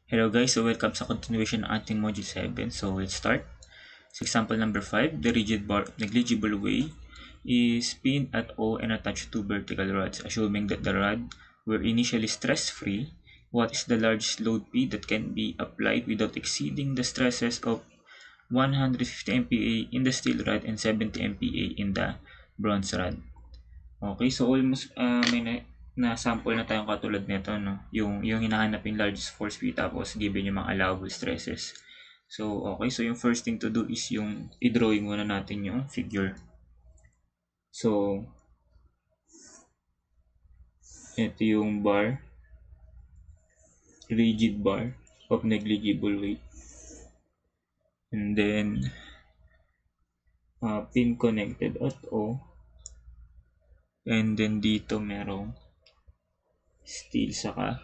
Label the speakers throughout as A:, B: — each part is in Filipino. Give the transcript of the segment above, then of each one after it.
A: Hello guys, so welcome sa continuation ng ating Module 7. So let's start. So example number 5, the rigid bar of negligible weight is pinned at O and attached to vertical rods. Assuming that the rod were initially stress-free, what is the largest load P that can be applied without exceeding the stresses of 150 MPa in the steel rod and 70 MPa in the bronze rod? Okay, so almost may na-sample na tayong katulad nito, no? Yung hinahanap yung largest force P tapos given yung mga allowable stresses. So, okay. So, yung first thing to do is yung i-drawing muna natin yung figure. So, ito yung bar, rigid bar of negligible weight. And then, pin connected at O. And then, dito merong steel saka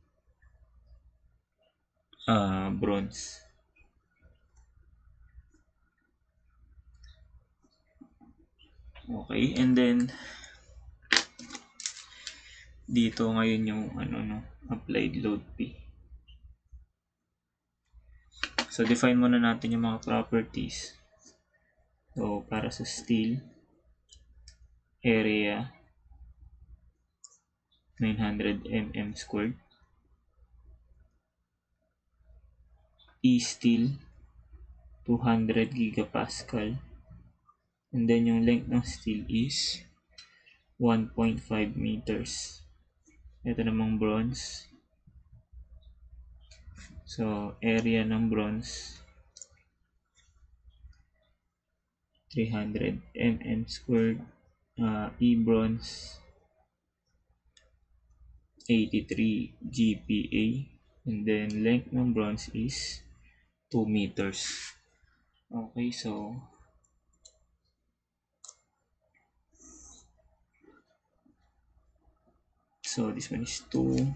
A: bronze. Okay, and then dito ngayon yung applied load P. So define muna natin yung mga properties. So para sa steel, area 900 mm squared. E steel 200 gigapascal. And then yung length ng steel is 1.5 meters. Ito namang bronze. So area ng bronze 300 mm squared. E bronze 83 GPa. And then length ng bronze is 2 meters. Okay, so this one is 2,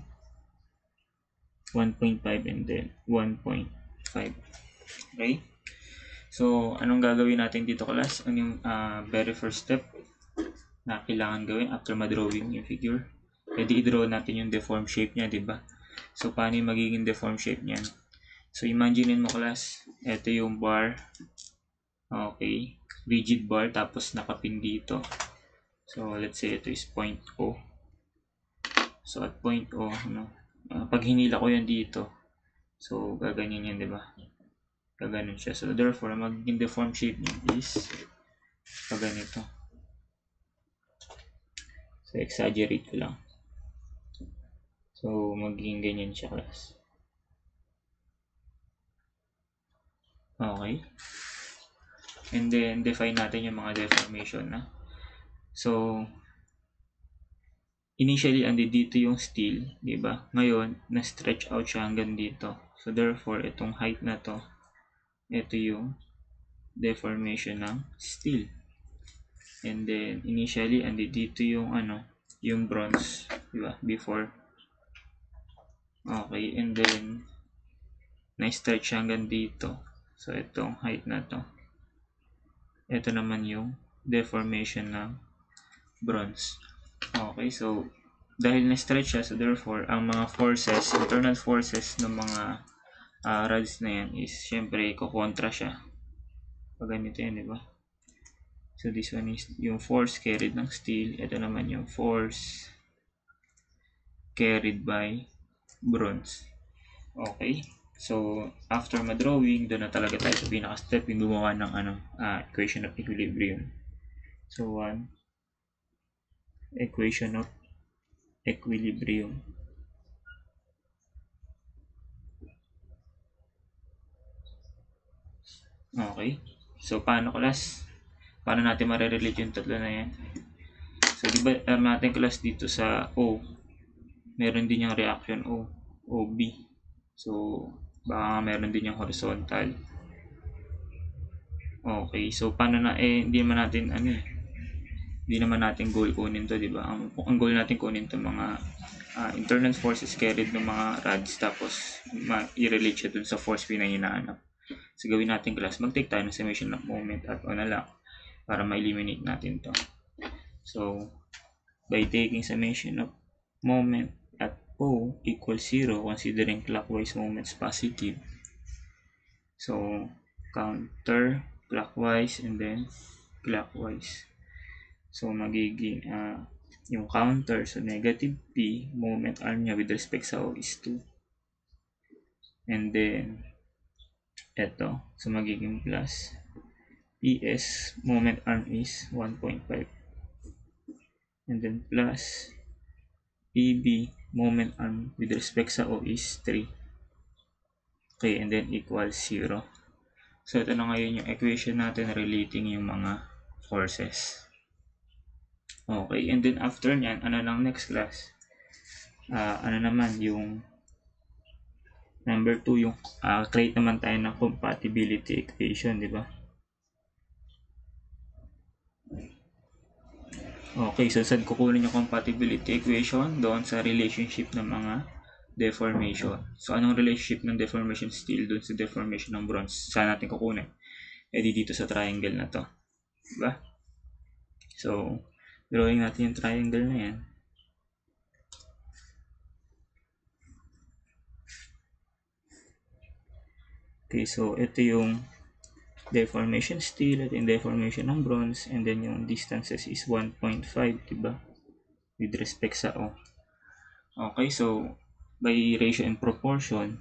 A: 1.5 and then 1.5. Okay? So, anong gagawin natin dito, class? Ano yung very first step na kailangan gawin after ma-drawing yung figure? Pwede i-draw natin yung deform shape niya, di ba? So, paano yung magiging deform shape niyan? So, imaginein mo, class, ito yung bar. Okay. Rigid bar, tapos nakapin dito. So, let's say ito is point O. So, at point O, pag hinila ko yan dito, so, gaganyan yan, di ba? Gaganon siya. So, therefore, magiging deform shape niya is ganito. So, exaggerate ko lang. So, magiging ganyan siya, class. Okay. And then, define natin yung mga deformation na. So, initially, andi dito yung steel, di ba? Ngayon, na-stretch out siya hanggang dito. So, therefore, itong height na to, ito yung deformation ng steel. And then, initially, andi dito yung yung bronze, di ba? Before. Okay, and then, na-stretch hanggang dito. So, itong height na to. Ito naman yung deformation ng bronze. Okay, so, dahil na-stretch siya, so therefore, ang mga forces, internal forces ng mga rods na yan is, syempre, kukontra siya. Pag ganito yan, di ba? So, this one is yung force carried ng steel. Ito naman yung force carried by bronze. Okay. So, after ma-drawing, doon na talaga tayo sa pinaka-step yung gumawa ng equation of equilibrium. So, equation of equilibrium. Okay. So, paano, class? Paano natin marirelate yung tatlo na yan? So, di ba natin, class, dito sa O, meron din yung reaction O, OB. So, baka meron din yung horizontal. Okay, so paano na, hindi naman natin, hindi naman natin goal kunin to, di ba? Ang goal natin kunin to mga internal forces carried ng mga rods, tapos i-relate siya dun sa force P na hinahanap. So, gawin natin, class, mag-take tayo ng summation of moment at O na lang para ma-eliminate natin to. So, by taking summation of moment at O equals 0 considering clockwise moments positive. So, counter clockwise and then clockwise. So, magiging yung counter, so negative P, moment arm niya with respect sa O is 2. And then, eto, so magiging plus PS, moment arm is 1.5. And then plus PB, moment arm with respect sa O is 3. Okay, and then equals 0. So, ito na ngayon yung equation natin relating yung mga forces. Okay, and then after nyan, ano lang next class? Ano naman, yung number 2, yung create naman tayo ng compatibility equation, di ba? Okay, so saan kukunin yung compatibility equation? Doon sa relationship ng mga deformation. So, anong relationship ng deformation steel doon sa deformation ng bronze? Saan natin kukunin? E di dito sa triangle na to. Diba? So, drawing natin yung triangle na yan. Okay, so ito yung deformation steel, ito yung deformation ng bronze, and then yung distances is 1.5, diba? With respect sa O. Okay, so by ratio and proportion,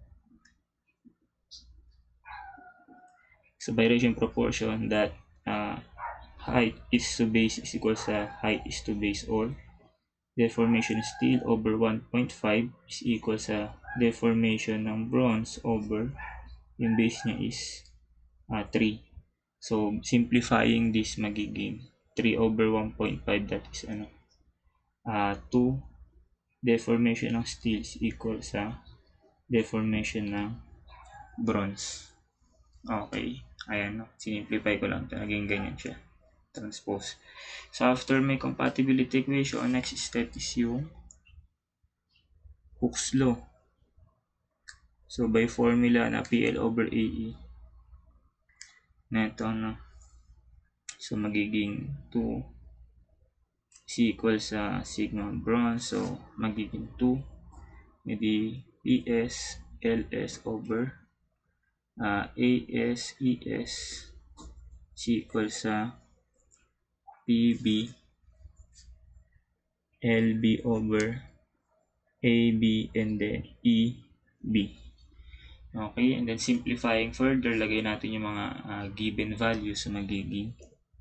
A: that height is to base is equal sa height is to base, or deformation steel over 1.5 is equal sa deformation ng bronze over yung base niya is 3. So, simplifying this, magiging 3 over 1.5, that is 2 deformation ng steel is equal sa deformation ng bronze. Okay, ayan, sinimplify ko lang, naging ganyan siya, transpose. So, after may compatibility equation, next step is yung Hooke's law. So, by formula na PL over AE, na ito, so magiging 2 is equal sa sigma bronze, so magiging 2, edi PS LS over AS ES is equal sa PB LB over AB and then EB. Okay, and then simplifying further, lagay natin yung mga given values, so magiging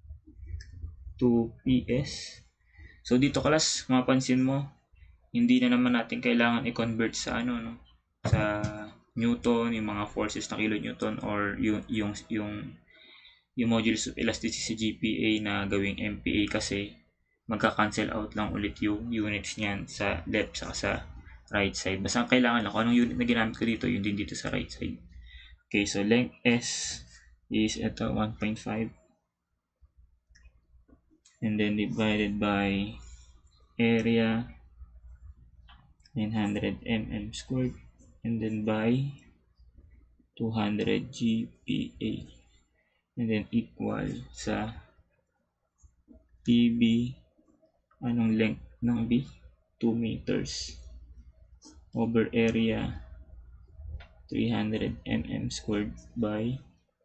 A: 2PS. So dito class, mapansin mo, hindi na naman natin kailangan i-convert sa sa Newton, yung mga forces na kilonewton, or yung modulus of elasticity sa GPA na gawing MPA, kasi magka-cancel out lang ulit yung units niyan sa left sa right side. Basta ang kailangan lang, kung anong unit na ginamit ko dito, yun din dito sa right side. Okay, so length S is ito 1.5, and then divided by area 900 mm squared, and then by 200 GPA, and then equal sa PB, anong length ng B? 2 meters over area 300 mm squared by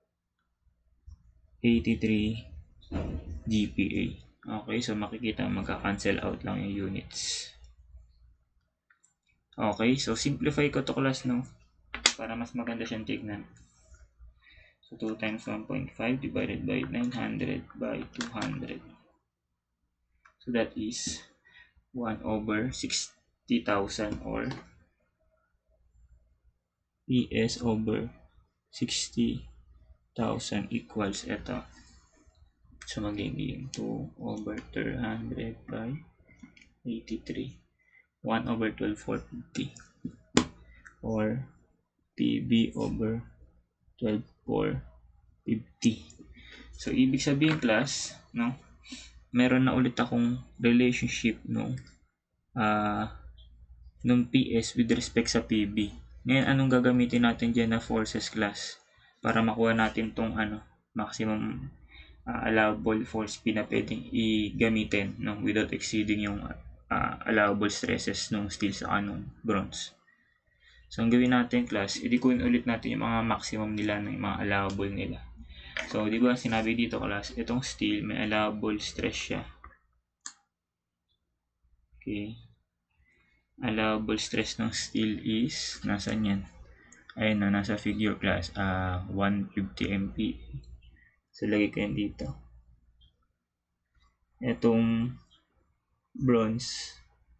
A: 83 GPA. Okay, so makikita magka-cancel out lang yung units. Okay, so simplify ko to class, para mas maganda siyang tignan. So 2 times 1.5 divided by 900 by 200. So that is 1 over 60,000, or PS over 60,000 equals ito. So magiging 2 over 300 by 83, 1 over 12,450, or PB over 12,450. So ibig sabihin class, meron na ulit akong relationship nung PS with respect sa PB. Ngayon, anong gagamitin natin dyan na forces class para makuha natin tong maximum allowable force P na pwedeng i-gamitin without exceeding yung allowable stresses ng steel sa nung bronze. So, ang gawin natin class, i-kunin ulit natin yung mga maximum nila ng mga allowable nila. So, di ba sinabi dito class, itong steel may allowable stress siya. Okay. Allowable stress ng steel is, nasaan yan? Ayun na, nasa figure class, 150 MPa. So, lagay ko yan dito. Itong bronze,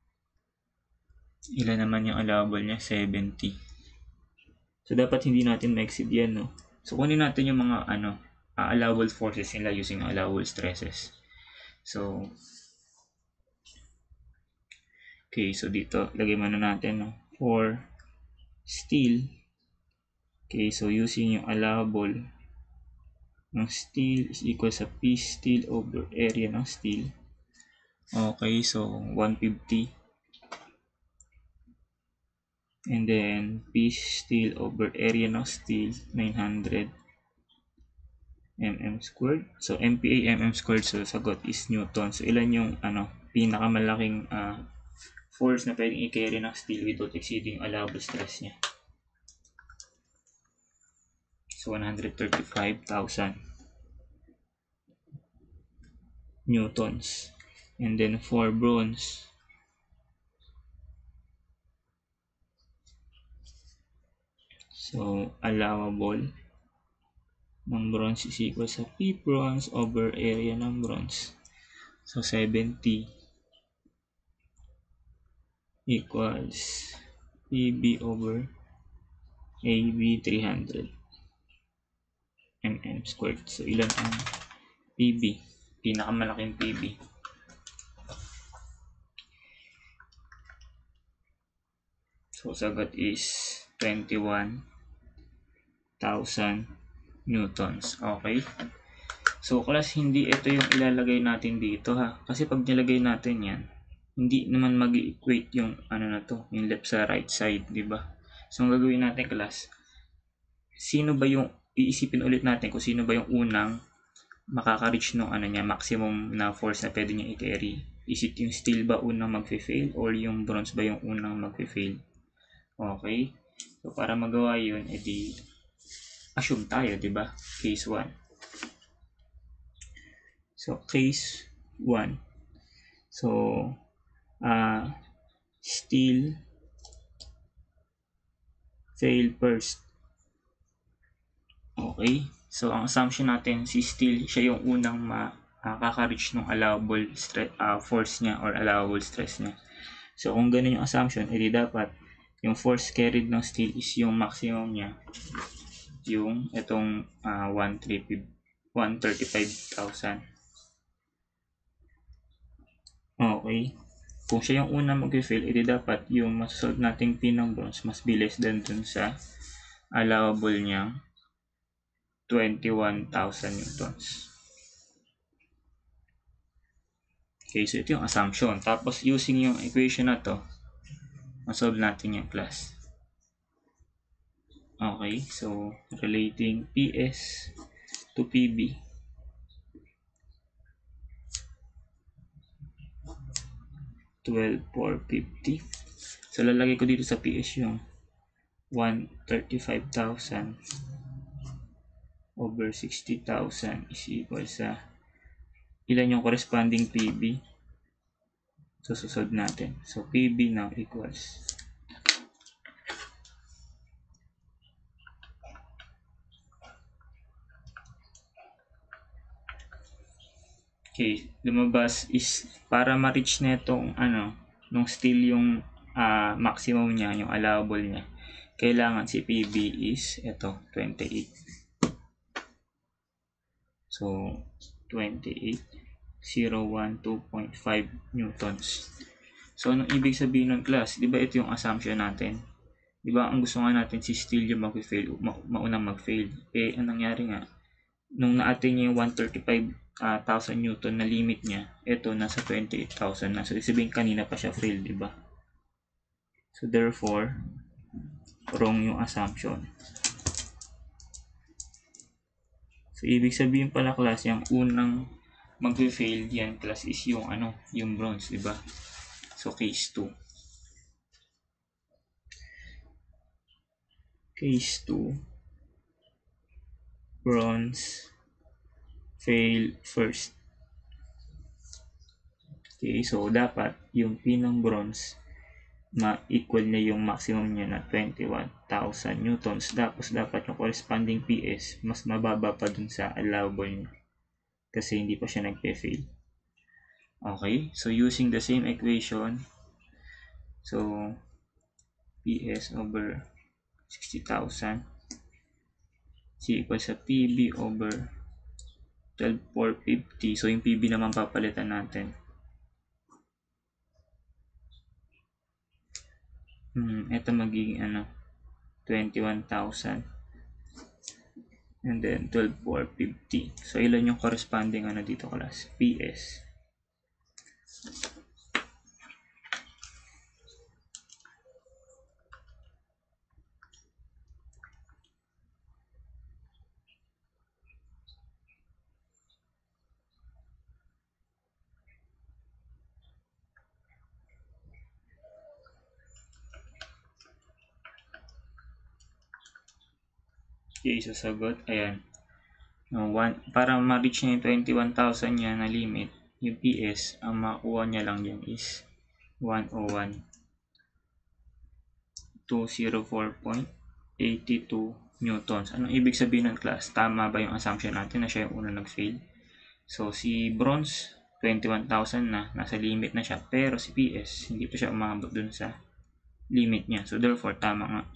A: ilan naman yung allowable niya? 70. So, dapat hindi natin ma-exceed yan, no? So, kunin natin yung mga, allowable forces nila using allowable stresses. So, okay, so dito, lagay muna natin, no? For steel, okay, so using yung allowable ng steel is equal sa P steel over area ng steel. Okay, so 150. And then P steel over area ng steel, 900 mm squared. So MPa mm squared, so sagot is Newton. So ilan yung pinakamalaking force na pwedeng i-carry ng steel without exceeding allowable stress niya? So 135,000 newtons. And then for bronze, so allowable ng bronze is equal sa P bronze over area ng bronze. So 70 equals PB over AB 300 mm squared. So ilan ang PB? Pinakamalaking PB. So sagot is 21,000 newtons. Okay? So class, hindi ito yung ilalagay natin dito ha. Kasi pag nilagay natin yan, hindi naman mag-equate yung yung left sa right side, di ba? So ang gagawin natin class, iisipin ulit natin kung sino ba yung unang makaka-reach ng maximum na force na pwede niya i-carry. Is it yung steel ba unang magfe-fail or yung bronze ba yung unang magfe-fail? Okay? So para magawa yun, edi assume tayo, di ba? Case 1. So case 1. So steel fail first. Okay? So ang assumption natin, si steel siya yung unang makaka-reach ng allowable force niya or allowable stress niya. So kung ganun yung assumption, edi dapat yung force carried ng steel is yung maximum niya, yung itong 135,000. Okay. Kung siya yung unang mag-fail, edi dapat yung masasolve nating P ng bronze must be less than dun sa allowable niyang 21,000 newtons. Okay, so ito yung assumption. Tapos using yung equation na to, masolve natin yung class. Okay, so relating PS to PB. $12,450. So lalagay ko dito sa PS yung 135,000 over 60,000 is equal sa ilan yung corresponding PB. So susunod natin. So PB now equals okay, lumabas is para ma-reach na itong nung steel yung maximum niya, yung allowable niya, kailangan si PB is ito, 28. So 28, 012.5 newtons. So anong ibig sabihin ng class? Di ba ito yung assumption natin? Di ba ang gusto nga natin si steel yung mag-fail, maunang mag-fail. Eh anong nangyari nga? Nung na-attain niya yung 135,000 newton na limit niya, ito nasa 28,000 na. So sabihin kanina pa siya fail, di ba? So therefore, wrong yung assumption. So ibig sabihin pala class, yung unang mag-fail yan class is yung yung bronze, di ba? So, case 2. Case 2, bronze fail first. Okay, so dapat yung P ng bronze ma-equal na yung maximum niya na 21,000 newtons. Tapos dapat yung corresponding PS mas mababa pa dun sa allowable niya kasi hindi pa siya nagpe-fail. Okay, so using the same equation, so PS over 60,000 is equal sa PB over 12,450. So yung PB naman papalitan natin. Ito magiging 21,000 and then 12,450. So ilan yung corresponding dito class? PS. Okay, so sagot, ayan. Para ma-reach niya yung 21,000 niya na limit, yung PS, ang makuha niya lang yan is 101,204.82 newtons. Anong ibig sabihin ng class? Tama ba yung assumption natin na siya yung una nag-fail? So, si bronze, 21,000 na, nasa limit na siya. Pero si PS, hindi pa siya umabot dun sa limit niya. So, therefore, tama nga.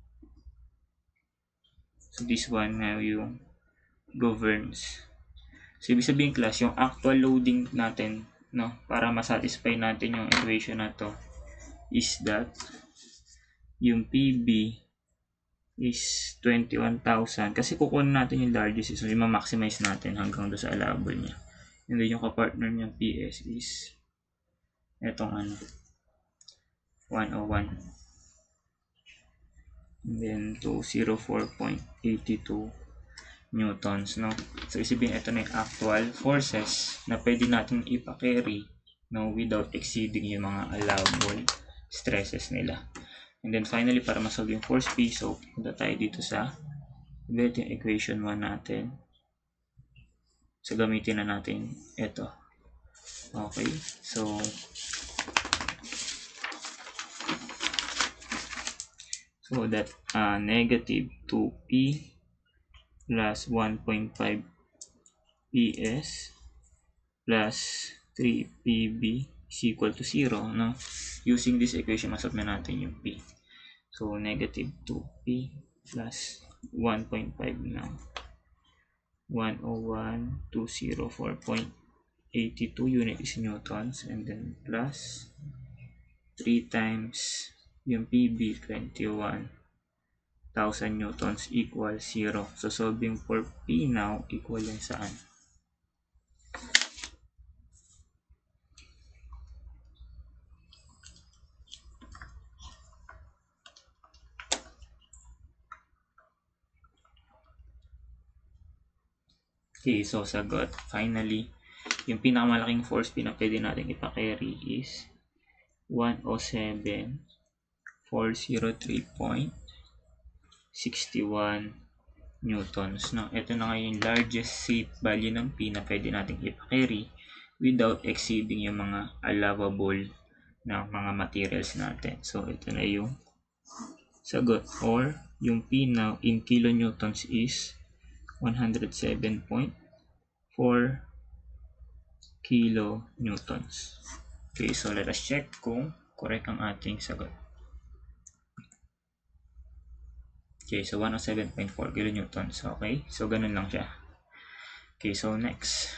A: So, this one na yung governs. So, ibig sabihin class, yung actual loading natin, no, para masatisfy natin yung equation na to, is that yung PB is 21,000. Kasi kukunin natin yung largest, so i-maximize natin hanggang do sa allowable niya. And then yung kapartner niya PS is etong 101. And then 204.82 newtons, no? So, isipin ito na yung actual forces na pwede natin ipa-carry, no, without exceeding yung mga allowable stresses nila. And then, finally, para masolve yung force P, so, punta tayo dito sa yung equation 1 natin. So, gamitin na natin ito. Okay, so, that negative 2P plus 1.5 PS plus 3 PB is equal to 0, no? Using this equation, masolve na natin yung P. So, negative 2P plus 1.5 now. 101,204.82 unit is newtons, and then plus 3 times yung PB, 21,000 newtons equal 0. So, solving for P now equal yan saan? Okay, so sagot, finally, yung pinakamalaking force P na pwede natin ipa-carry is 107,403.61 newtons. No? Ito na ngayon yung largest safe value ng P na pwede natin ipa-carry without exceeding yung mga allowable na mga materials natin. So, ito na yung sagot, or yung P now in kilonewtons is 107.4 kilonewtons. Okay, so let us check kung correct ang ating sagot. Okay, so 107.4 kilonewtons. Okay, so ganun lang siya. Okay, so next.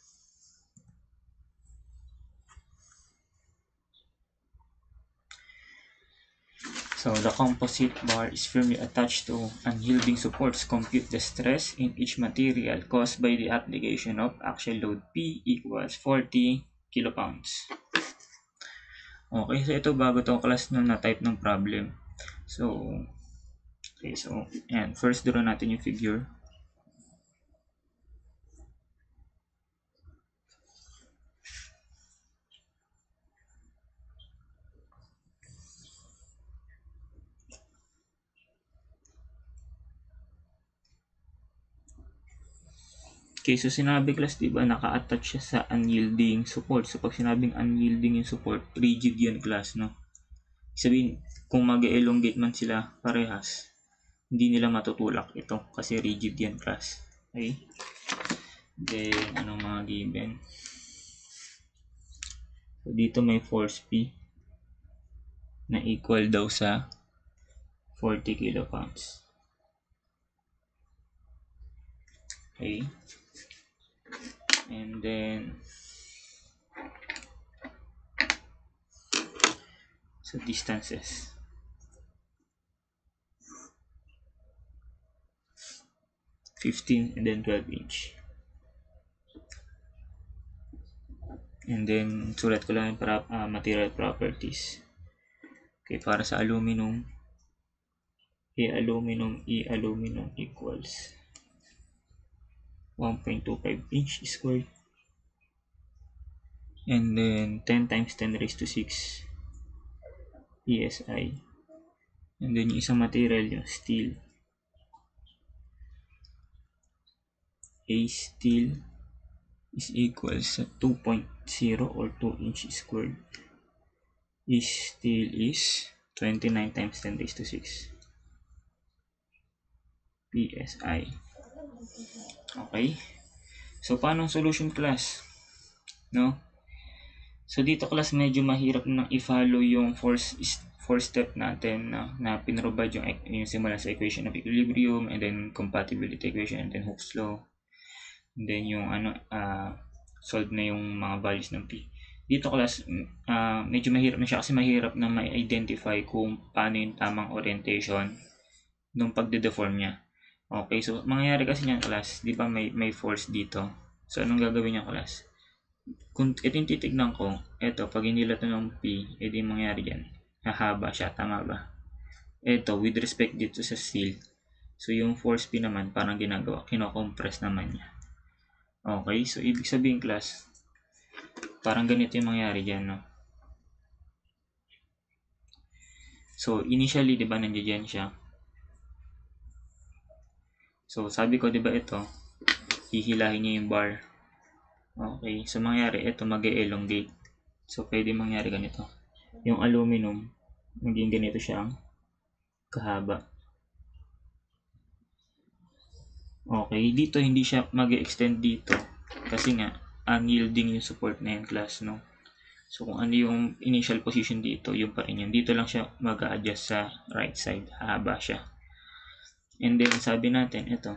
A: So, the composite bar is firmly attached to unyielding supports. Compute the stress in each material caused by the application of axial load P equals 40 kilopounds. Okay, so ito bago itong class na type ng problem. So, okay, so, and first draw natin yung figure. Okay, so sinabi class, diba, naka-attach siya sa unyielding support. So, pag sinabing unyielding yung support, rigid yun class, no? Sabihin, kung mag-elongate man sila parehas, hindi nila matutulak ito kasi rigid yan class. Okay? Then, anong mga given? So, dito may force P na equal daw sa 40 kilopounds. Okay? And then, so distances. (15) and then 12 inch. And then, sulat ko lang yung material properties. Okay, para sa aluminum, aluminum equals 1.25 inch squared. And then, 10 times 10 raised to 6 PSI. And then, yung isang material, yung steel. Steel is equals sa 2.0 or 2 inch squared. Steel is 29 times 10 raised to 6 PSI. Okay? So, paano ang solution class? No? So, dito class medyo mahirap na i-follow yung fourth step natin na pinrovide yung simula sa equation of equilibrium, and then compatibility equation, and then Hooke's law. And then yung solve na yung mga values ng P. Dito class, medyo mahirap na siya kasi mahirap na ma-identify kung paano yung tamang orientation nung pagde-deform niya. Okay, so mangyayari kasi niyan class, di ba may force dito. So anong gagawin niya class? Kung ito yung titignan ko, ito, pag inilat ng P, edi mangyayari yan. Hahaba siya, tama ba? Ito, with respect dito sa steel. So yung force P naman, parang ginagawa, kino-compress naman niya. Okay, so ibig sabihin class, parang ganito yung mangyayari dyan, no? So initially, di ba, nandiyan siya. So sabi ko, di ba ito, hihilahin niya yung bar. Okay, so mangyayari, ito mag-elongate. So pwede mangyari ganito. Yung aluminum, maging ganito siyang kahaba. Okay, dito hindi siya mag-extend dito kasi nga unyielding yung support na yung class, no? So kung ano yung initial position dito, yung pa rin yan. Dito lang siya mag-a-adjust sa right side, haba siya. And then sabi natin ito.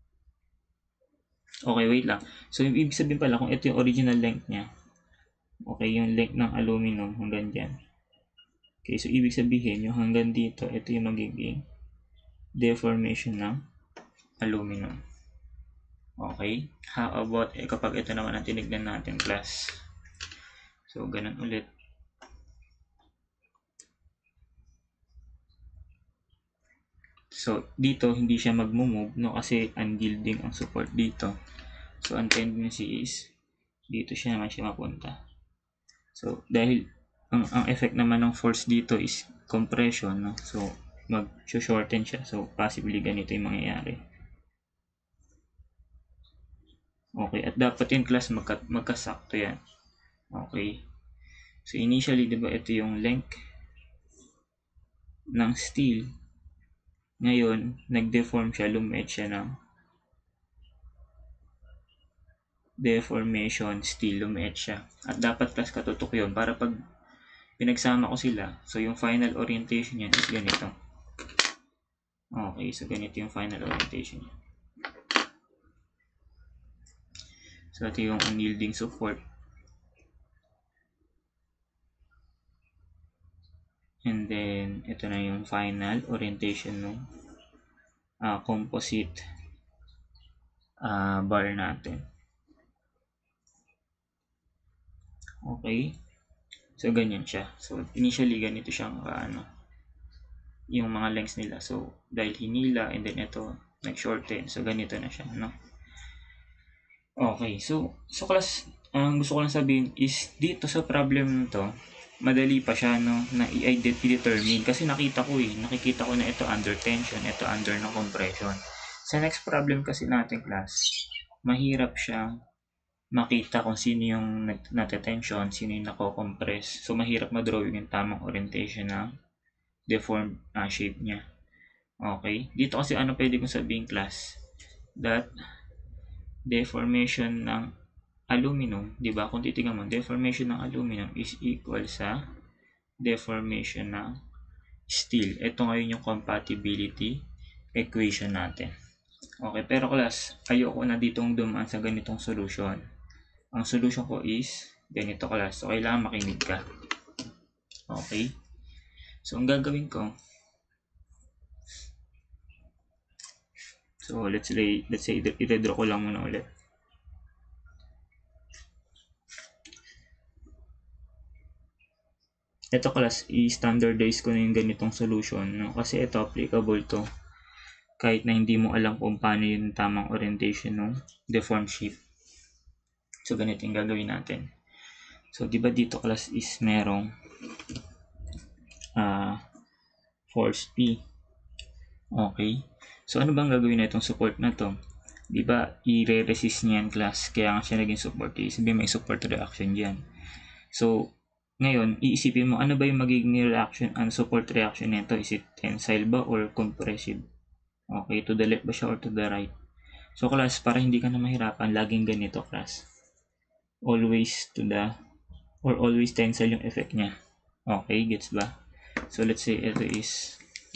A: Okay, wait lang. So ibig sabihin pala, kung ito yung original length niya, okay, yung length ng aluminum hanggang dyan. Okay, so ibig sabihin yung hanggang dito, ito yung magiging deformation ng aluminum. Okay, how about kapag ito naman ang tinignan natin class? So ganun ulit. So dito hindi siya mag-move, no, kasi unyielding ang support dito. So ang tendency is dito siya naman siya mapunta. So dahil ang effect naman ng force dito is compression, no? So mag-shorten siya. So possibly ganito yung mangyayari. Okay, at dapat yung class magkasakto yan. Okay. So initially, di ba, ito yung length ng steel. Ngayon, nag-deform siya, lumiit siya ng deformation steel, lumiit siya. At dapat class katutok yun para pag pinagsama ko sila, so yung final orientation niya is ganito. Okay, so ganito yung final orientation niya. So ito yung unyielding support. And then, ito na yung final orientation ng composite bar natin. Okay. So, ganyan siya. So, initially, ganito siyang yung mga lengths nila. So, dahil hinila, and then ito, nag-shorten. So, ganito na siya, no? Okay. So class, ang gusto ko lang sabihin is, dito sa problem nito, madali pa siya, no, na i-determine kasi nakikita ko na ito under tension, ito under ng compression. Sa next problem kasi natin class, mahirap siyang makita kung sino yung nate-tension, sino yung nako-compress. So, mahirap ma-drawing yung tamang orientation ng deformed shape niya. Okay? Dito kasi ano pwede kong sabihin, class? That deformation ng aluminum, di ba? Kung titingnan mo, deformation ng aluminum is equal sa deformation ng steel. Ito ngayon yung compatibility equation natin. Okay, pero class, ayoko na ditong dumaan sa ganitong solution. Ang solution ko is ganito, class. So, kailangan makinig ka. Okay? So, ang gagawin ko, so let's say i-draw ko lang muna ulit. Ito, class, i-standardize ko na yung ganitong solution, no? Kasi ito applicable to kahit na hindi mo alam kung paano yung tamang orientation ng deformed shape. So, ganito yung gagawin natin. So, di ba dito, class, is merong force P. Okay? So, ano bang gagawin na itong support na to? Di ba, i-resist niyan, class, kaya nga siya naging support. Sabihin may support reaction dyan. So, ngayon, iisipin mo, ano ba yung magiging reaction, support reaction nito? Is it tensile ba or compressive? Okay, to the left ba siya or to the right? So, class, para hindi ka na mahirapan, laging ganito, class. Always to the, or always tensile yung effect niya. Okay, gets ba? So, let's say ito is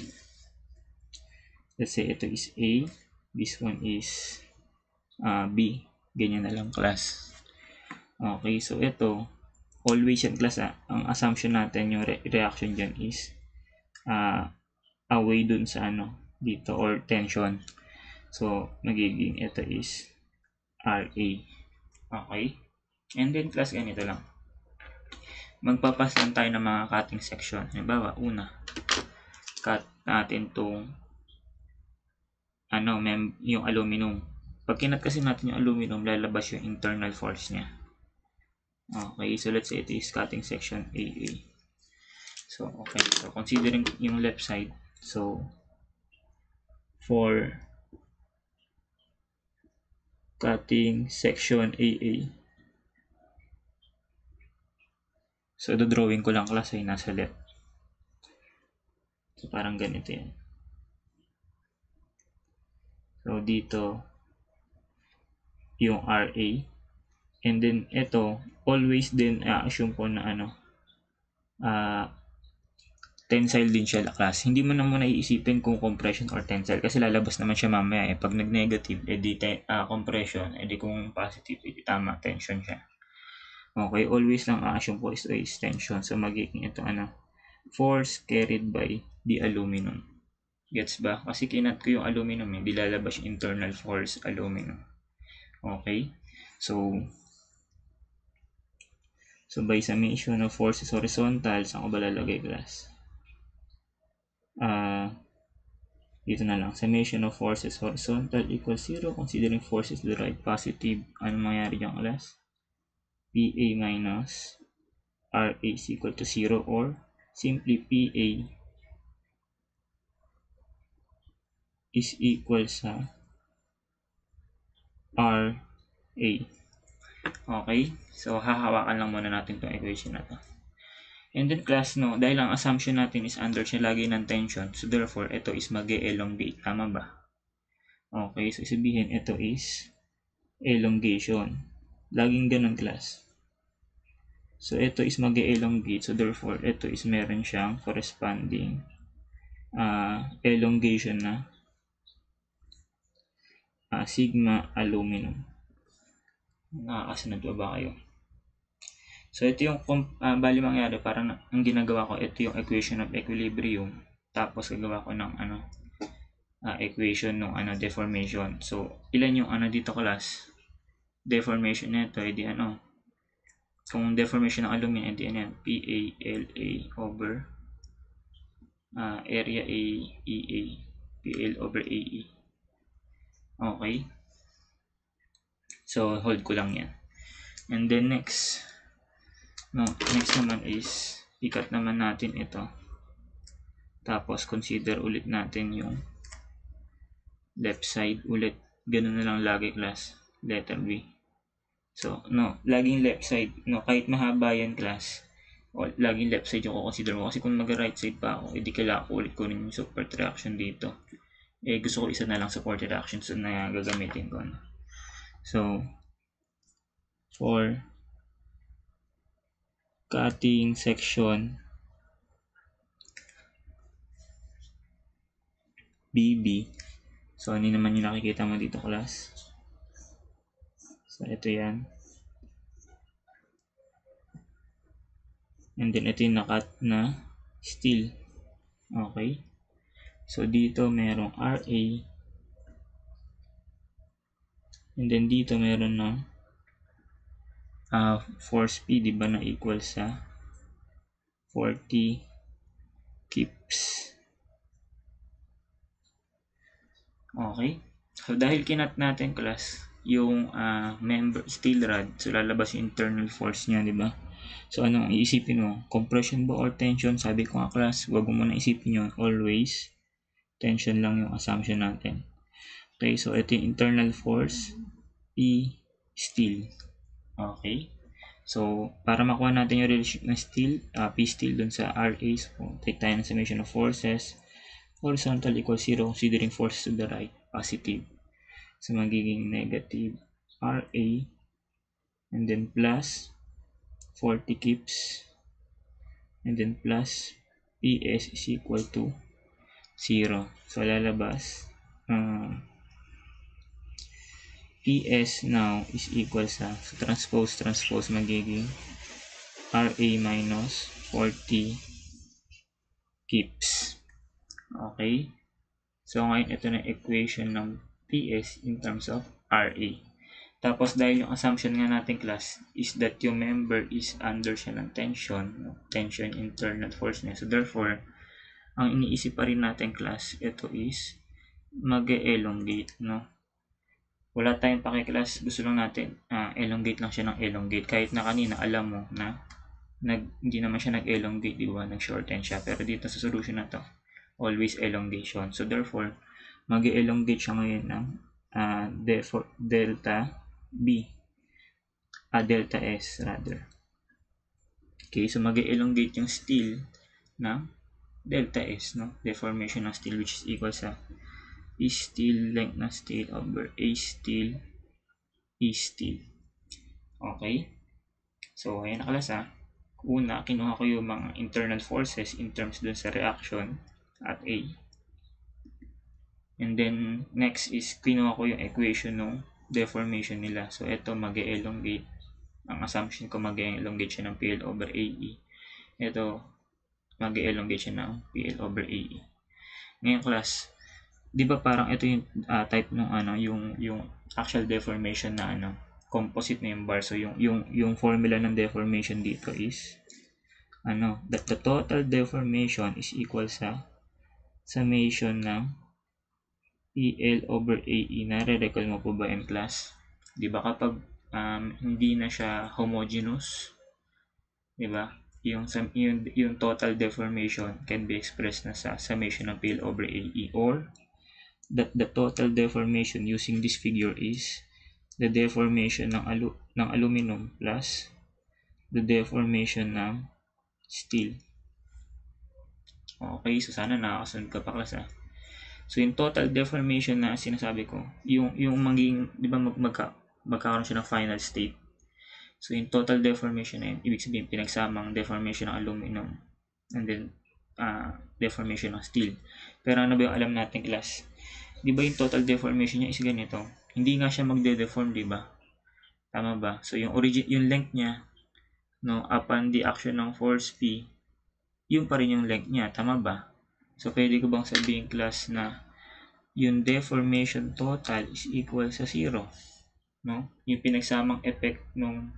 A: A, this one is B. Ganyan na lang, class. Okay, so ito, always yan, class. Ang assumption natin, yung reaction dyan is away dun sa dito, or tension. So, magiging ito is RA. Okay? And then, class, ganito lang. Magpapas lang tayo ng mga cutting section. Halimbawa, una, cut natin tong yung aluminum. Pag kinat kasi natin yung aluminum, lalabas yung internal force niya. Okay, so let's say it is cutting section AA. So, okay. So, considering yung left side, so, for cutting section AA, so, drawing ko lang, class, ay nasa left. So, parang ganito yan. So, dito, yung RA. And then, ito, always din, assume ko na tensile din siya, class. Hindi mo na muna iisipin kung compression or tensile kasi lalabas naman siya mamaya. Pag nag-negative, edi compression, edi kung positive, edi tama, tension siya. Okay, always lang assume ko is tension. So, magiging ito force carried by the aluminum. Gets ba? Kasi kinat ko yung aluminum, di lalabas yung internal force aluminum. Okay? So by summation of forces horizontal, saan ko ba lalagay, class? Dito na lang. Summation of forces horizontal equals 0 considering forces derived positive. Ano mangyari dyan, class? PA minus RA is equal to 0 or simply PA is equal sa RA. Okay? So, hahawakan lang muna natin itong equation na to. And then, class, no, dahil ang assumption natin is under siya lagi ng tension, so therefore, ito is mag-elongate. Tama ba? Okay, so sabihin, ito is elongation. Laging ganun, class. So, ito is mag-elongate, so therefore, ito is meron siyang corresponding elongation na sigma aluminum. Nakakasunod ba kayo? So, ito yung bali mangyari, parang ang ginagawa ko, ito yung equation of equilibrium. Tapos, gagawa ko ng equation ng deformation. So, ilan yung dito, class? Deformation nito, edi kung deformation ng aluminum, edi PALA over area AEA. PL over AE. Okay? So, hold ko lang yan. And then next naman is ikat naman natin ito. Tapos consider ulit natin yung left side ulit. Ganun na lang lagi, class. letter B. So, no, laging left side, no, kahit mahaba yan class, o laging left side yung consider mo. Kasi kung mag-right side pa ako, edi kailangan ko ulit ko rin yung support reaction dito. Eh, gusto ko isa na lang support reaction so na gagamitin ko. So, for cutting section BB, so ano naman yung nakikita mo dito class? So, ito yan. And then, ito yung nakat na steel. Okay. So, dito merong RA. And then, dito meron ng force P, di ba, na equal sa 40 kips. Okay. So, dahil kinat natin, class, yung member steel rod, so lalabas yung internal force niya, di ba? So, anong iisipin mo? Compression ba or tension? Sabi ko nga, class, wag mo muna isipin yun. Always, tension lang yung assumption natin. Okay, so ito yung internal force, P steel. Okay. So, para makuha natin yung relation ng steel, P steel dun sa RA, so take tayo ng summation of forces. Horizontal equals 0 considering forces to the right, positive. So, magiging negative RA and then plus 40 kips and then plus PS is equal to 0. So, lalabas PS now is equal sa, so transpose magiging RA minus 40 kips. Okay? So, ngayon ito na equation ng PS in terms of RA. Tapos, dahil yung assumption nga natin class is that yung member is under siya ng tension internal force niya. So, therefore, ang iniisip pa rin natin class, ito is mag-elongate, no? Wala tayong paki-class, gusto lang natin elongate lang siya ng elongate. Kahit na kanina alam mo na hindi naman siya nag-elongate, di ba? Nag-shorten siya. Pero dito sa solution na to, always elongation. So therefore, mag-elongate siya ngayon ng delta B. Delta S rather. Okay, so mag-elongate yung steel ng delta S, no? Deformation ng steel which is equal sa E steel length na steel over A steel E steel. Okay? So, ayan na class ha. Una, kinuha ko yung mga internal forces in terms dun sa reaction at A. And then, next is kinuha ko yung equation ng deformation nila. So, ito mag-elongate. Ang assumption ko mag-elongate siya ng PL over AE. Ito, mag-elongate siya ng PL over AE. Ngayon class, di ba parang ito yung type ng yung actual deformation na composite na yung bar. So yung formula ng deformation dito is that the total deformation is equal sa summation ng PL over AE. Nare-recall mo po ba in class? Di ba kapag hindi na siya homogeneous, di ba? Yung total deformation can be expressed na sa summation ng PL over AE, or that the total deformation using this figure is the deformation ng aluminum plus the deformation ng steel. Okay, so sana nakakasunod ka pa class ha. So yung total deformation na sinasabi ko, yung maging, di ba magkakaroon siya ng final state. So yung total deformation na yun, ibig sabihin pinagsamang deformation ng aluminum and then deformation ng steel. Pero ano ba yung alam natin class? Di ba yung total deformation niya is ganito? Hindi nga siya magde-deform, di ba? Tama ba? So yung length niya, no, upon the action ng force P, yun pa rin yung length niya, tama ba? So pwede ko bang sabihin class na yung deformation total is equal sa 0, no? Yung pinagsamang effect nung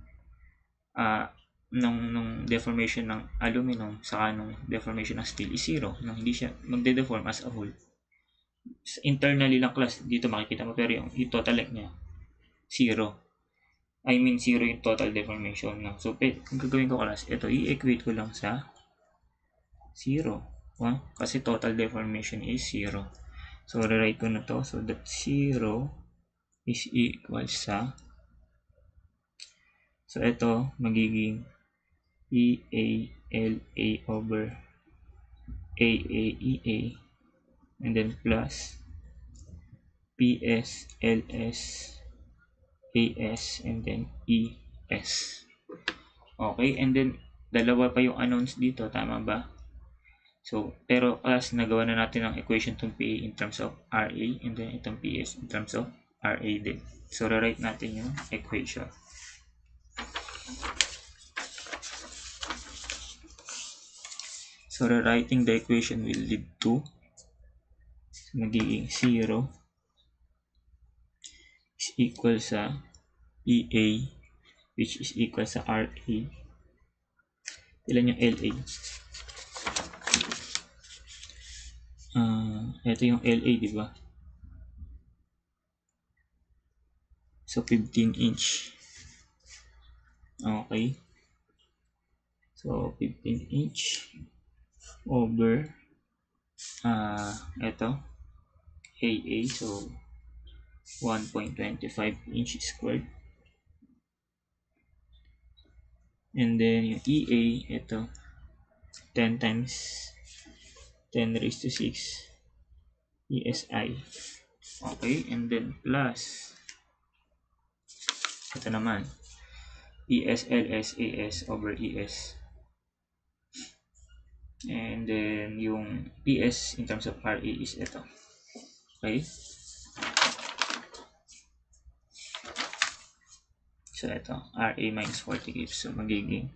A: deformation ng aluminum saka nung deformation ng steel is 0, no? Hindi siya magde-deform as a whole. Internally lang class, dito makikita mo, pero yung total length niya 0. I mean 0 yung total deformation, no? So kung gagawin ko class, ito i-equate ko lang sa 0, kasi total deformation is 0. So rewrite ko na to, so that 0 is equal sa, so ito magiging EALA over AAEA and then plus PSLS AS and then ES. Okay, and then dalawa pa yung unknowns dito, tama ba? So, pero as nagawa na natin ang equation itong PA in terms of RA and then itong PS in terms of RA din. So, rewrite natin yung equation. So, rewriting the equation will lead to magiging 0 is equal sa EA which is equal sa RA. Ilan yung LA? Ito yung LA, di ba? So, 15 inch. Okay. So, 15 inch over ito AA, so 1.25 inch squared. And then yung EA, ito 10 times 10 raised to 6 ESI. Okay, and then plus ito naman ESLS AS over ES. And then yung PS in terms of RA is ito. Okay? So ito, RA minus 40 kips. So magiging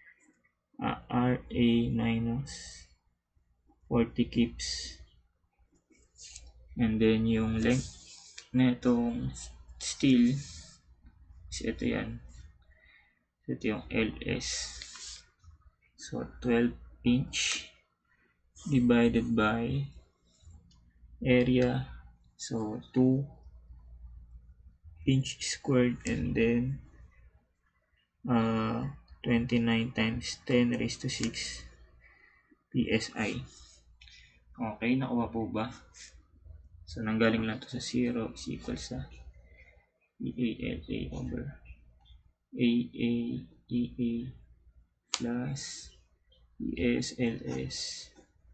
A: RA minus 40 kips. And then yung length na itong steel is ito yan. Ito yung LS. So 12 inch divided by area, so 2 inch squared and then 29 times 10 raised to 6 PSI. Okay, nakuha po ba? So nanggaling lang to sa 0 is equal sa EALA over AAEA plus ESLS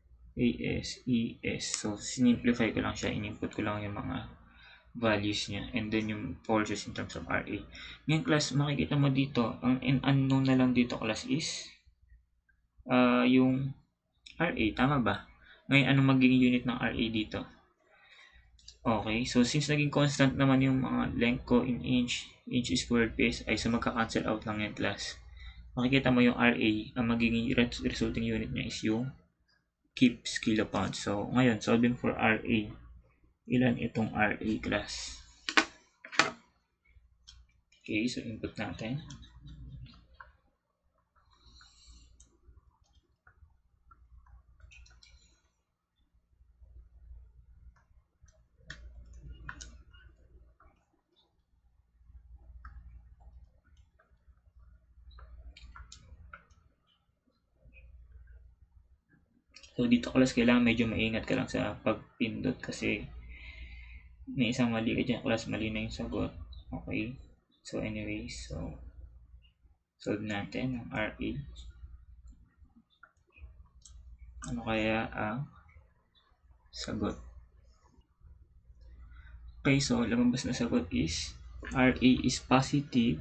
A: ASES. So sinimplify ko lang siya, in-input ko lang yung mga values niya and then yung forces in terms of RA. Ngayon class, makikita mo dito ang unknown na lang dito class is yung RA, tama ba? Ngayon anong magiging unit ng RA dito? Okay, so since naging constant naman yung mga length ko in inch squared PSI, so magka-cancel out lang yan class. Makikita mo yung RA, ang magiging resulting unit niya is yung kips kilopounds. So ngayon, solving for RA, ilan itong RA class? Okay, so input natin. So dito class, kailangan medyo maingat ka lang sa pagpindot kasi may isang mali ka dyan class, mali na yung sagot. Okay, so anyway, so solve natin ang RA. Ano kaya ang sagot? Okay, so lumabas na sagot is RA is positive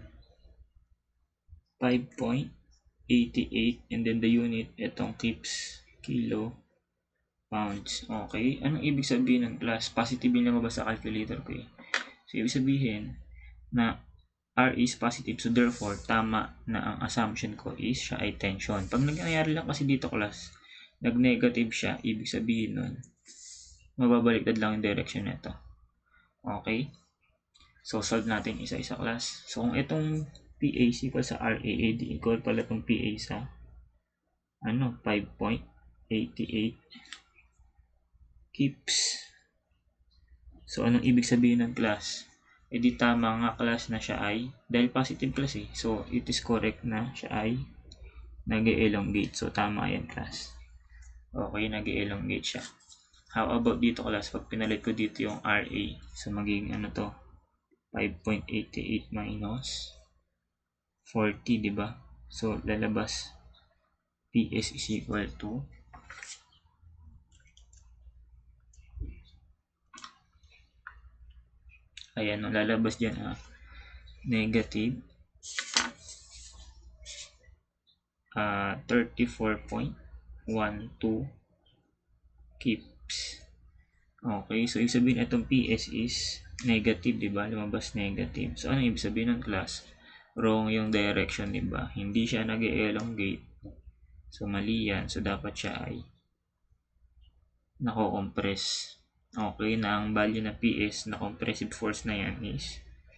A: 5.88 and then the unit, itong kips kilo pounds. Okay, anong ibig sabihin ng class? Positive yung lumabas sa calculator ko eh. So ibig sabihin na R is positive, so therefore tama na ang assumption ko is siya ay tension. Pag nangyayari lang kasi dito class, nag-negative siya, ibig sabihin nun mababaliktad lang yung direction nito. Okay, so solve natin isa-isa class. So kung itong PA is equal sa RA, equal pala itong PA sa 5.88 kips. So anong ibig sabihin ng class? Di tama nga class na siya ay, dahil positive class eh, so it is correct na siya ay nag-elongate. So tama yan class. Okay, nag-elongate siya. How about dito class? Pag pinalit ko dito yung RA, so magiging ano to? 5.88 minus 40, di ba? So, lalabas PS is equal to ayan, lalabas dyan negative 34.12 kips. Okay, so ibig sabihin itong PS is negative, di ba? Lumabas negative. So, ano ibig sabihin ng class? Wrong yung direction, di ba? Hindi siya nag-elongate. So, mali yan. So, dapat siya ay nako-compress. Okay, na ang value na PS na compressive force na yan is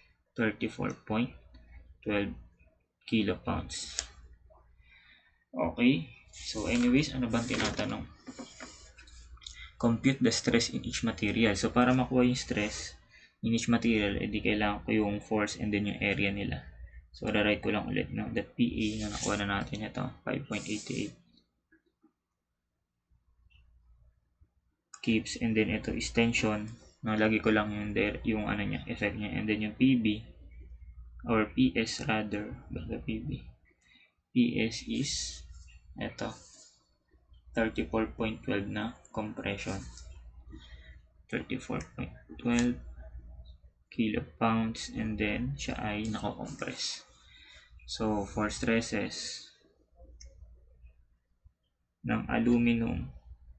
A: 34.12 kilopounds. Okay, so anyways, ano bang tinatanong? Compute the stress in each material. So, para makuha yung stress in each material, edi kailangan ko yung force and then yung area nila. So, write ko lang ulit no, that PA na nakuha na natin ito, 5.88 kips, and then ito is tension. No, lagi ko lang yung ano niya, effect niya, and then yung PB or PS rather, the PB. PS is ito 34.12 na compression. 34.12 kilopounds, and then siya ay nako-compress. So, for stresses ng aluminum,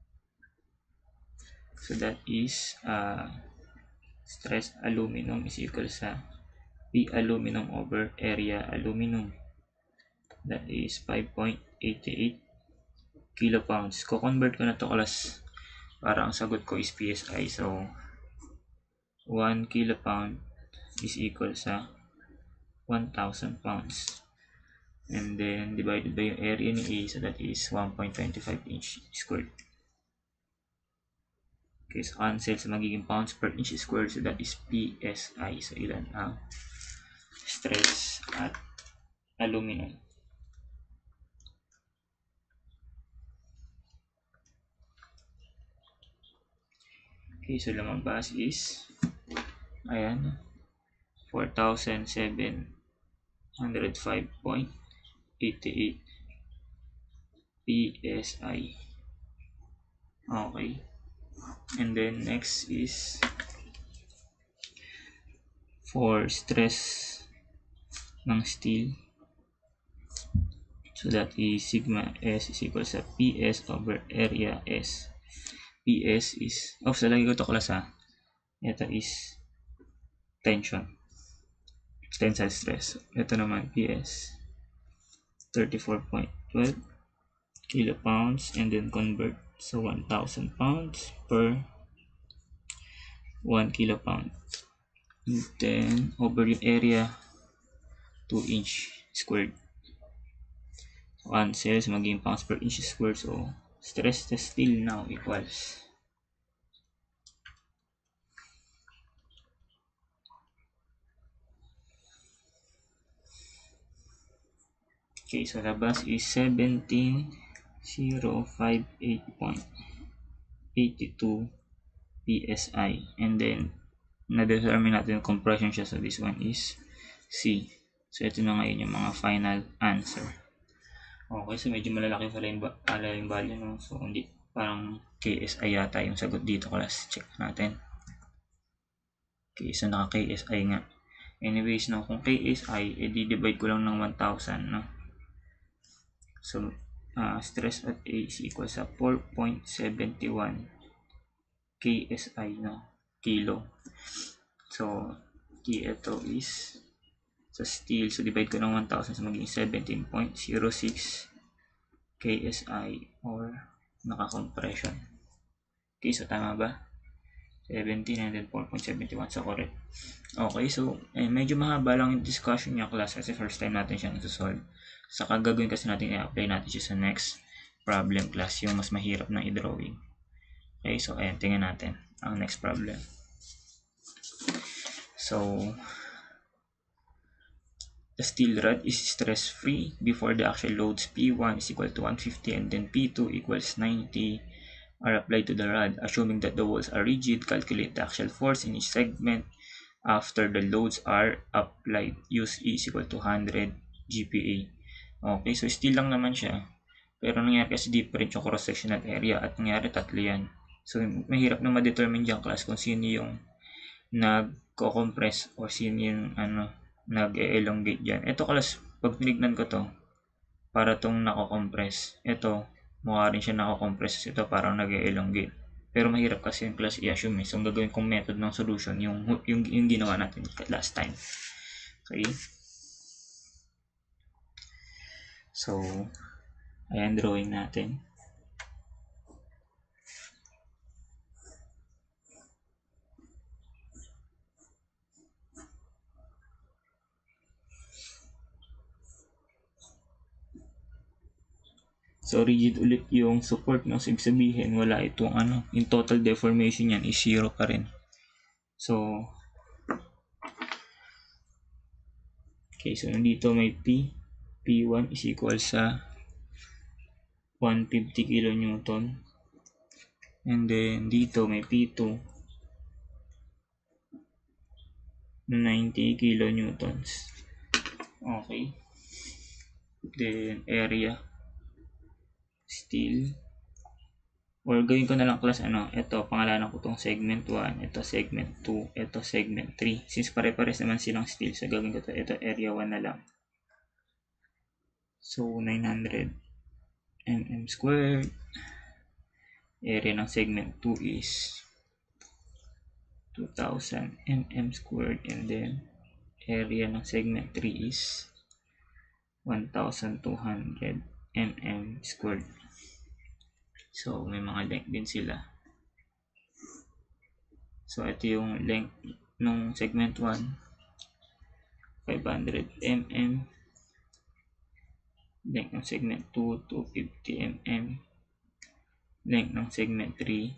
A: so that is stress aluminum is equal sa P aluminum over area aluminum. That is 5.88 kilopounds. Ko-convert ko na to class para ang sagot ko is PSI. So, 1 kilopound is equal sa 1,000 pounds. And then, divided by yung area ni A, so that is 1.25 inch squared. Okay, so cancel, so magiging pounds per inch squared, so that is PSI. So, ilan ang stress at aluminum? Okay, so lumabas is ayan, 4,705.88 PSI. Okay, and then next is for stress ng steel, so that is sigma S is equal sa PS over area S. PS is, so lagi ko ito class ito is tension, tensile stress. Ito naman PS 34.12 kilopounds, and then convert sa 1,000 pounds per 1 kilopound, and then over yung area 2 inch squared. 1 cells maging pounds per inch squared. So, stress test steel now equals okay, so labas is 17,058.82 PSI, and then na-determine natin yung compression siya, so this one is C. So, ito na ngayon yung mga final answer. Okay, so medyo malalaki pala yung value, no? So, hindi, parang KSI yata yung sagot dito, class. Check natin. Okay, so naka-KSI nga. Anyways, no, kung KSI, i-divide ko lang ng 1,000, no? So, stress at A is equal sa 4.71 KSI, no? Kilo. So, ito is sa steel. So, divide ko ng 1,000, so maging 17.06 KSI or naka-compression. Okay, so tama ba? 17 and then 4.71, so correct. Okay, so medyo mahaba lang yung discussion niya, class, kasi first time natin siyang ito-solve. Saka gagawin kasi natin, i-apply natin siya sa next problem, class, yung mas mahirap na i-drawing. Okay, so ayan, tingnan natin ang next problem. So, the steel rod is stress-free before the actual loads P1 is equal to 150 and then P2 equals 90 are applied to the rod. Assuming that the walls are rigid, calculate the actual force in each segment after the loads are applied. Use E is equal to 100 GPa. Okay, so still lang naman siya. Pero nangyari kasi different yung cross-sectional area at nangyari tatlo yan. So, mahirap na ma-determine dyan class kung sino yung nag-compress o sino yung nag-elongate dyan. Ito class, pag tinignan ko to, para tong nako-compress. Ito, mukha rin siya nako-compress. Ito parang nag-elongate. Pero mahirap kasi yung class i-assume. So, ang gagawin kong method ng solution, yung ginawa natin last time. Okay? So, ayan, drawing natin. So, rigid ulit yung support, no? So, ibig sabihin, wala itong yung total deformation yan is 0 pa rin. So, okay, so nandito may P1 is equal sa 150 kN. And then, dito may P2 na 90 kN. Okay. Then, area still, or gawin ko na lang class ito, pangalanan ko tong segment 1, ito segment 2, ito segment 3. Since pare-pares naman silang still, so gawin ko ito area 1 na lang. So, 900 mm squared. Area ng segment 2 is 2000 mm squared, and then area ng segment 3 is 1200 mm squared. So, may mga length din sila. So, ito yung length ng segment 1, 500 mm. Length ng segment 2, 250 mm. Length ng segment 3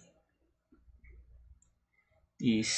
A: is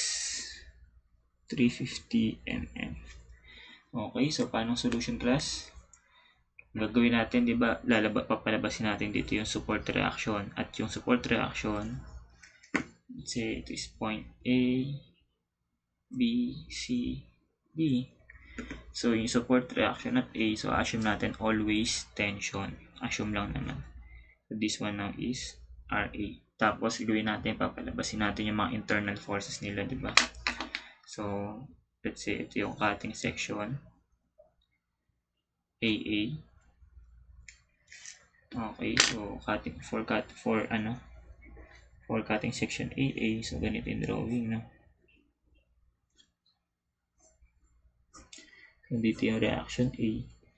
A: 350 mm. Okay, so paano solution class? Gagawin natin, di ba, papalabasin natin dito yung support reaction, at yung support reaction, let's say it is point A, B, C, D. So yung support reaction at A, so assume natin always tension. Assume lang naman. So this one now is RA. Tapos gawin natin, papalabasin natin yung mga internal forces nila, di ba? So let's say ito yung cutting section AA. Okay, so for cutting section AA, so ganito yung drawing, no? So dito yung reaction A.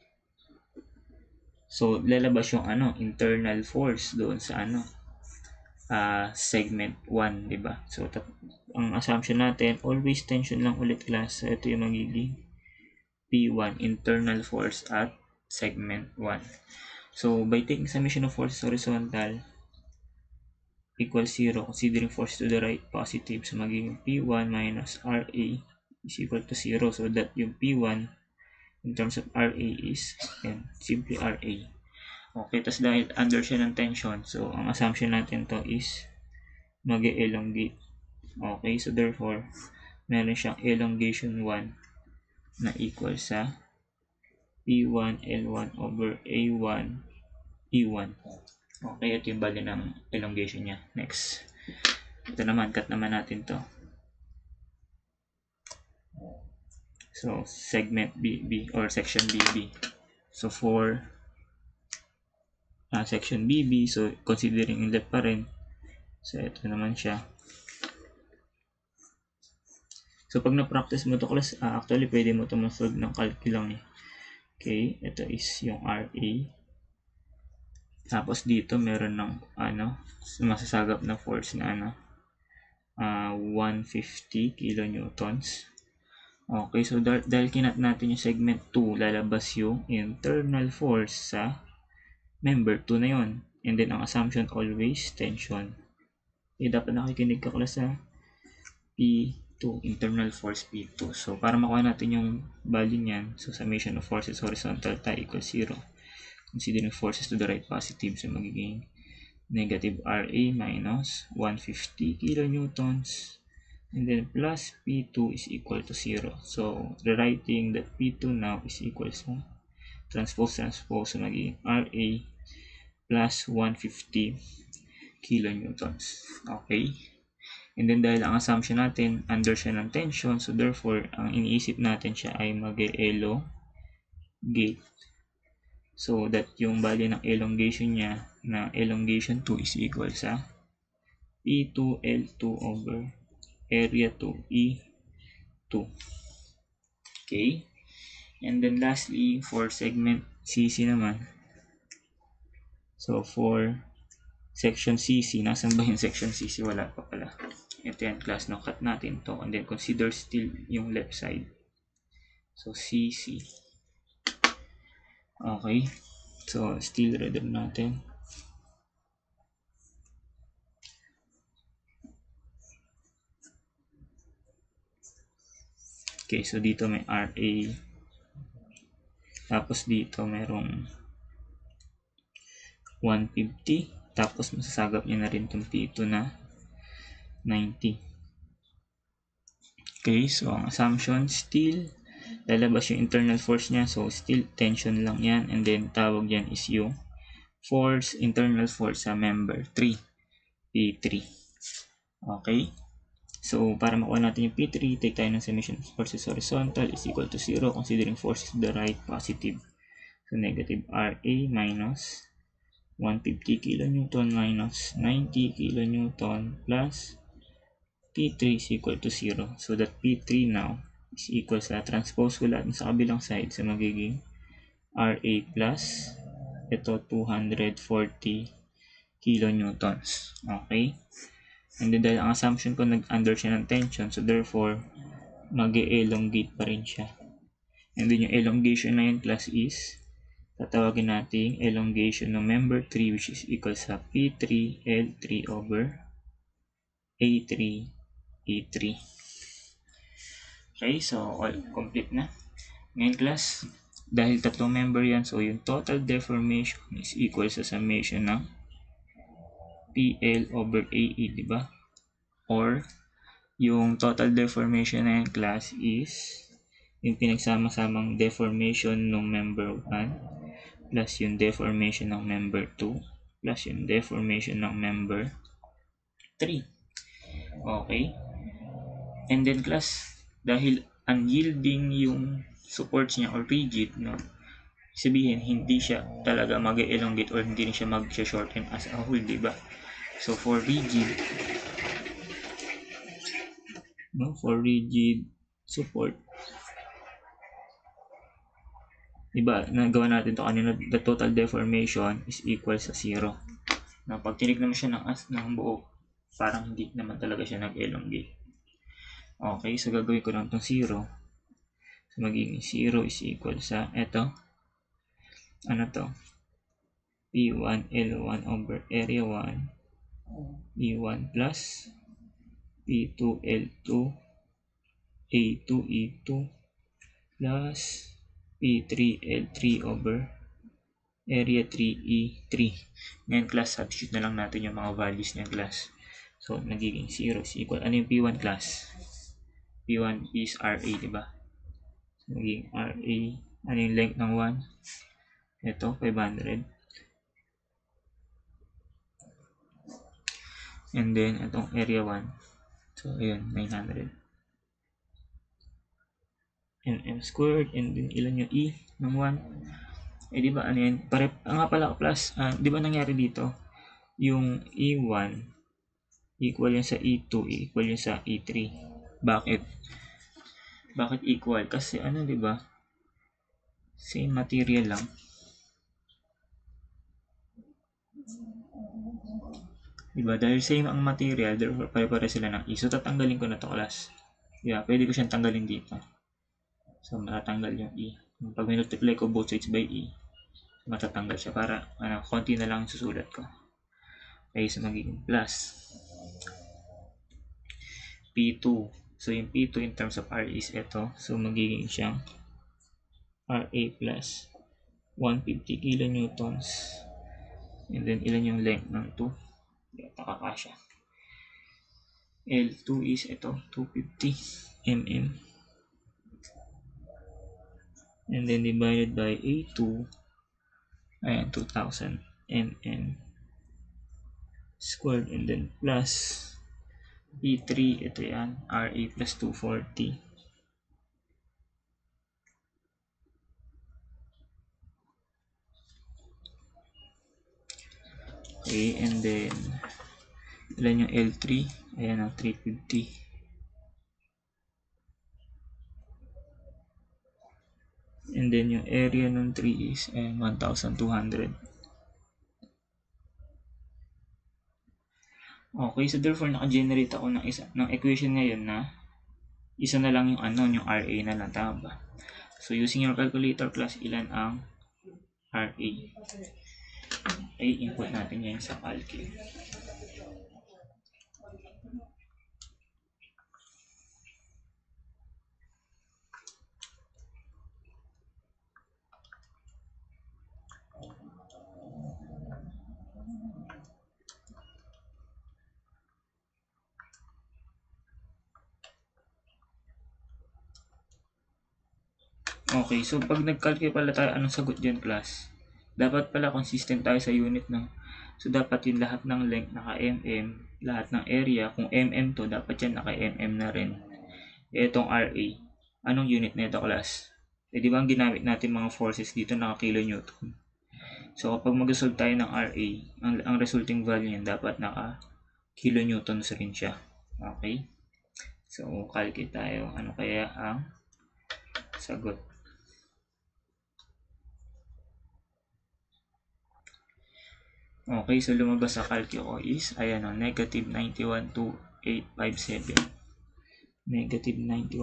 A: So lalabas yung internal force doon sa segment 1, di ba? So ang assumption natin, always tension lang ulit class. So ito yung magiging P1, internal force at segment 1. So, by taking summation of forces horizontal equals 0, considering force to the right positive, so magiging P1 minus RA is equal to 0. So, that yung P1 in terms of RA is simply RA. Okay, tas dahil under siya ng tension, so ang assumption natin to is mag-elongate. Okay, so therefore, meron siyang elongation 1 na equal sa P1 L1 over A1 E1. Okay, ito yung value ng elongation niya. Next. Ito naman, cut naman natin to. So, segment BB or section BB. So, for section BB, so considering left pa rin. So, ito naman siya. So, pag na-practice mo to class, actually, pwede mo to ma-solve ng calculus eh. Okay, ito is yung RA. Tapos dito meron ng masasagap na force na 150 kilonewtons. Okay, so dahil kinat natin yung segment 2, lalabas yung internal force sa member 2 na yon. And then ang assumption always tension. Okay, dapat nakikinig ka class sa P2, internal force P2. So para makuha natin yung value niyan, so summation of forces horizontal tayo equals 0. Considering forces to the right positive, so magiging negative RA minus 150 kilonewtons and then plus P2 is equal to 0. So, rewriting that P2 now is equals to transpose, so magiging RA plus 150 kilonewtons. Okay? And then dahil ang assumption natin, under siya ng tension, so therefore, ang iniisip natin siya ay mag-elongate. So that yung value ng elongation niya na elongation 2 is equal sa P2L2 over area 2 E2. Okay? And then lastly, for segment CC naman. So for section CC, nasan ba yung section CC? Wala pa pala. Ito yan class, no? Cut natin to and then consider still yung left side. So CC. Okay. So still reader natin. Okay, so dito may RA. Tapos dito merong 150. Tapos masasagap niya na rin itong P2 na 90. Okay, so ang assumption, still lalabas yung internal force niya. So still tension lang yan. And then tawag yan is yung force, internal force sa member 3, P3. Okay. So, para makuha natin yung P3, take tayo ng summation of forces horizontal is equal to 0, considering forces to the right positive. So, negative RA minus 150 kilonewton minus 90 kilonewton plus P3 is equal to 0. So, that P3 now is equal sa transpose ko lahat sa kabilang side sa magiging RA plus ito 240 kilonewtons. Okay? And then dahil ang assumption ko nag-under siya ng tension, so therefore mag-elongate pa rin siya. And then yung elongation na yun class is tatawagin natin elongation ng member 3 which is equal sa P3L3 over A3 E3. Okay, so all complete na. Ngayon class, dahil tatlong member yan, so yung total deformation is equal sa summation ng PL over AE, di ba? Or yung total deformation na yung class is yung pinagsama-samang deformation ng member 1 plus yung deformation ng member 2 plus yung deformation ng member 3. Okay? And then class, dahil unyielding yung supports niya or rigid, no? Sabihin, hindi siya talaga mag-elongate or hindi siya mag-shorten as a whole, diba? So, for rigid support, diba, nagawa natin to kanina, the total deformation is equal sa 0. Na pag tinignan mo siya ng buo, parang hindi naman talaga siya nag-elongate. Okay, so gagawin ko lang itong 0. So, magiging 0 is equal sa ito. Ano to? P1 L1 over area 1 E1 plus P2 L2 A2 E2 plus P3 L3 over area 3 E3. Ngayon class, substitute na lang natin yung mga values ng class. So, nagiging 0 is equal. Ano yung P1 class? P1 is RA, diba? So, nagiging RA. Ano yung length ng 1? Ito, 500. And then, itong area 1. So, ayun, 900. M squared. And then, ilan yung E ng 1? Eh, diba, ano yan? Nga pala, plus, diba nangyari dito? Yung E1 equal yun sa E2, equal yun sa E3. Bakit? Bakit equal? Kasi, ano, diba? Same material lang. Diba? Dahil same ang material, therefore pare-pare sila ng E. So, tatanggalin ko na to class. Yeah, pwede ko siyang tanggalin dito. So, matatanggal yung E. Pag minultiply ko both sides by E, matatanggal siya para konti na lang susulat ko. Okay, so magiging plus P2. So, yung P2 in terms of R is ito. So, magiging siyang RA plus 150 kilonewtons. And then, ilan yung length ng 2? Nakakasya. L2 is ito, 250 mm. And then divided by A2, ayan, 2000 mm squared, and then plus E3, ito yan, RA plus 240. Okay, and then ilan yung L3? Ayan ang 350. And then yung area ng 3 is 1,200. Okay, so therefore naka-generate ako ng equation ngayon na isa na lang yung unknown, yung RA na lang, tama ba? So using your calculator class, ilan ang RA? Ay, input natin yan sa calcul. Okay, so pag nag-calculate pala tayo, anong sagot dyan, class? Dapat pala consistent tayo sa unit, no? So dapat yung lahat ng length naka-mm, lahat ng area, kung mm to, dapat yan naka-mm na rin. Itong RA, anong unit na ito, class? Eh, di ba ang ginamit natin mga forces dito naka-kilonewton? So kapag mag-solve tayo ng RA, ang resulting value niyan dapat naka-kilonewtons rin siya. Okay? So calculate tayo, ano kaya ang sagot? Okay, so lumabas sa calcu ko is, ayan o, negative 91.2857. Negative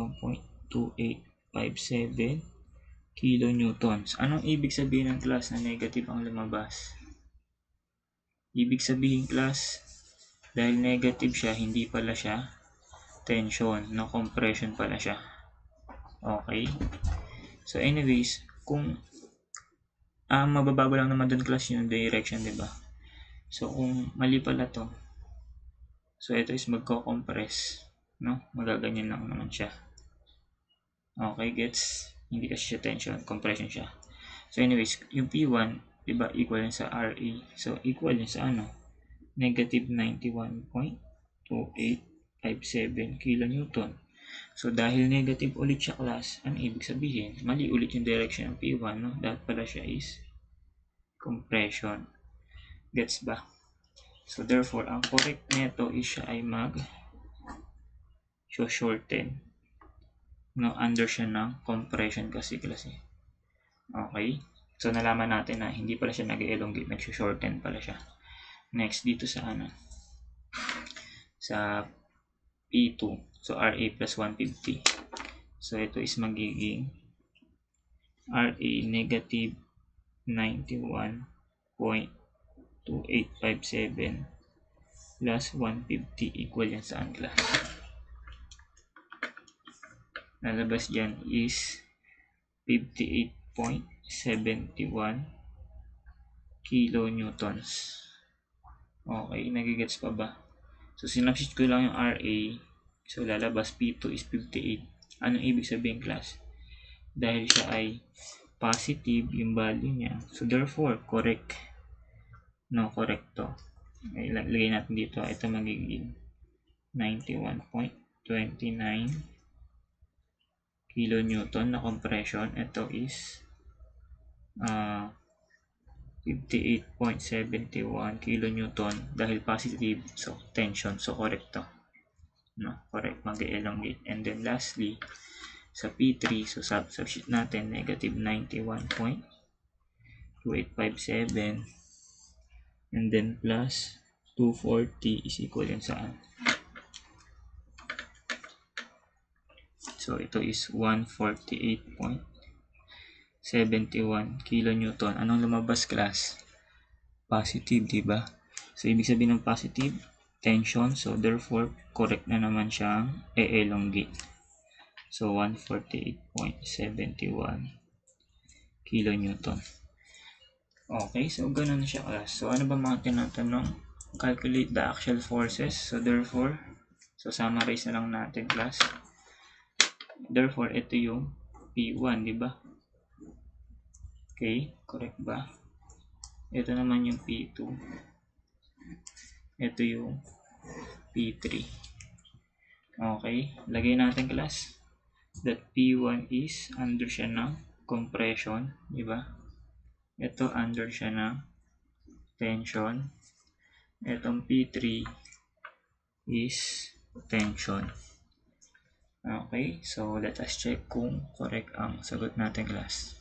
A: 91.2857 kilonewtons. Anong ibig sabihin ng class na negative ang lumabas? Ibig sabihin, class, dahil negative siya, hindi pala siya tension, no, compression pala siya. Okay? So anyways, kung mabababa lang naman dun, class, yung direction, diba? So kung mali pala to, so ito is magko-compress, no? Magaganyan lang naman siya. Okay, gets? Hindi kasi siya tension, compression siya. So anyways, yung P1, diba, equal yan sa RA. So equal yan sa ano? Negative 91.2857 kilonewton. So dahil negative ulit siya, class, ano ibig sabihin? Mali ulit yung direction ng P1, no? Dapat pala siya is compression. Gets ba? So therefore, ang correct neto is siya ay shorten. No, under siya ng compression kasi, class. Okay? So nalaman natin na hindi pala siya nag-elongate, nag-shorten pala siya. Next, dito sa sa P2. So RA plus 150. So ito is magiging RA negative 91.2857 plus 150 equal yan saan, class? Nalabas dyan is 58.71 kilonewtons. Okay, nagigets pa ba? So sinubstitute ko lang yung RA. So lalabas P2 is 58. Anong ibig sabihin, class? Dahil siya ay positive yung value niya. So therefore, correct. No, correct to. Okay, lagay natin dito. Ito magiging 91.29 kilonewton na compression. Ito is 58.71 kilonewton dahil positive, so tension, so correct to, no, correct, mag-elongate. And then lastly sa P3, so substitute natin negative 91.2857 and then plus 240 is equal yan saan? So ito is 148.71 kilonewton. Anong lumabas, class? Positive, diba? So ibig sabihin ng positive, tension. So therefore, correct na naman siyang e-elongate. So 148.71 kilonewton. Okay, so ganun siya, class. So ano ba mga tinatanong? Calculate the axial forces. So therefore, So, summarize na lang natin, class. Therefore, ito yung P1, di ba? Okay, correct ba? Ito naman yung P2. Ito yung P3. Okay, lagay natin, class, that P1 is under siya ng compression, di ba? Ito under siya ng tension. Itong P3 is tension. Okay, so let us check kung correct ang sagot natin, class.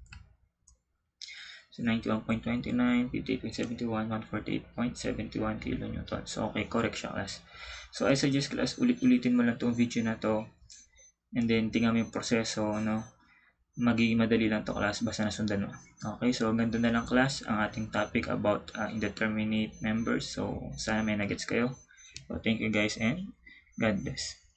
A: So 91.29, 58.71, 148.71 kN. So okay, correct siya, class. So I suggest, class, ulit-ulitin mo lang itong video na to, and then tingnan mo yung proseso, no? Magiging madali lang to, class, basta nasundan mo. Okay, so ganito na lang, class, ang ating topic about indeterminate numbers. So sana may nagets kayo. So thank you, guys, and God bless.